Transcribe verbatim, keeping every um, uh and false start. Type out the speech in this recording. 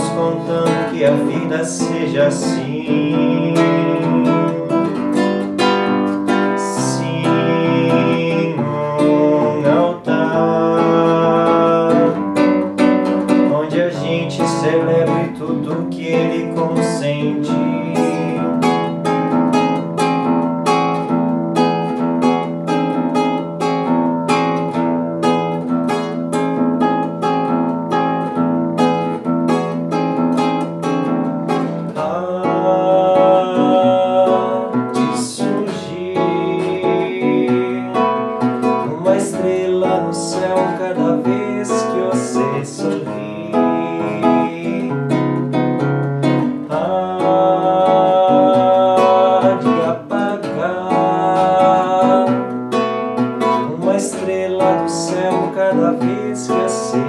contando que a vida seja assim. Sim, um altar onde a gente celebre tudo que ele consente. Uma estrela no céu cada vez que você sorri. Há de apagar uma estrela do céu cada vez que acende.